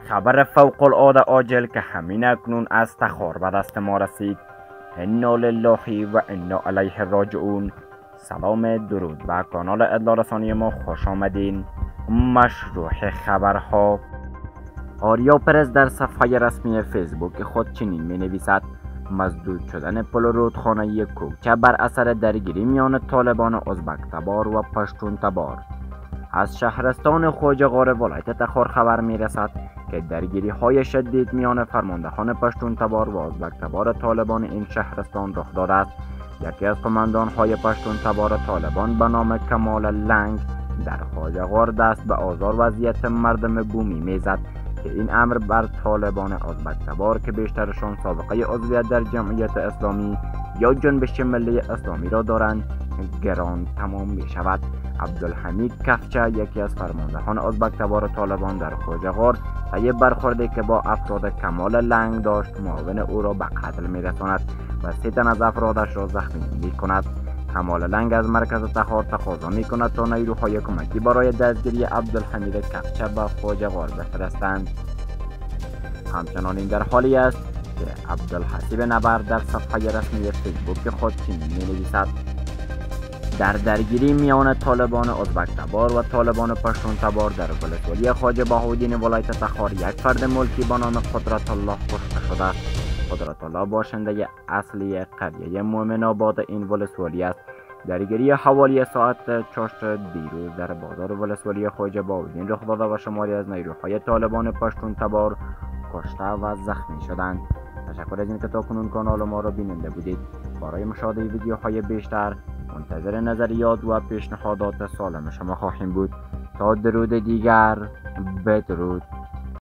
خبر فوق العاده عاجل که همین اکنون از تخار به دست ما رسید. انا لله و انا الیه راجعون. سلام، درود به کانال اطلاع رسانی ما، خوش آمدین. مشروع خبرها. آریا پرز در صفحه رسمی فیسبوک خود چنین می نویسد: مسدود شدن پل رودخانه کوکچه بر اثر درگیری میان طالبان ازبک تبار و پشتون تبار. از شهرستان خواجه غار ولایت تخار خبر می رسد که درگیری های شدید میان فرماندهان پشتون تبار و ازبک تبار طالبان این شهرستان رخ داده است. یکی از قماندان های پشتون تبار طالبان به نام کمال لنگ در خواجه غار دست به آزار وضعیت مردم بومی میزد که این امر بر طالبان ازبک تبار که بیشترشان سابقه عضویت در جمعیت اسلامی یا جنبش ملی اسلامی را دارند گران تمام می شود. عبدالحمید کفچه، یکی از فرماندهان ازبک تبار طالبان در خواجه غار، طی برخوردی که با افراد کمال لنگ داشت معاون او را به قتل می رساند و 3 تن از افرادش را زخمی می کند. کمال لنگ از مرکز تخار تقاضا می کند تا نیروهای کمکی برای دستگیری عبدالحمید کفچه به خواجه غار بفرستند. همچنان این در حالی است که عبدالحسیب نبرد در صفحه رسمی فیسبوک خود چنین می نویسد: در درگیری میان طالبان ازبک تبار و طالبان پشتون تبار در ولسوالی خواجه بهاءالدین ولایت تخار یک فرد ملکی به نام قدرت الله کشته شده است. قدرت الله باشنده اصلی قریه مومن آباد این ولسوالی است. درگیری حوالی ساعت 4 دیروز در بازار ولسوالی خواجه بهاءالدین رخ داده و شماری از نیروهای طالبان پشتون تبار کشته و زخمی شدند. تشکر از اینکه تاکنون کانال ما را بیننده بودید. برای مشاهده ویدیوهای بیشتر منتظر نظریات و پیشنهادات سالم شما خواهیم بود. تا درود دیگر، بدرود.